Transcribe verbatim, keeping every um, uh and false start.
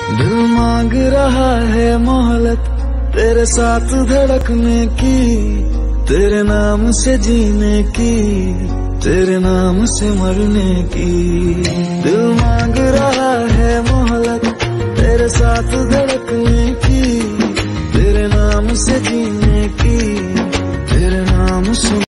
दिल मांग रहा है मोहलत तेरे साथ धड़कने की, तेरे नाम से जीने की, तेरे नाम से मरने की। दिल मांग रहा है मोहलत तेरे साथ धड़कने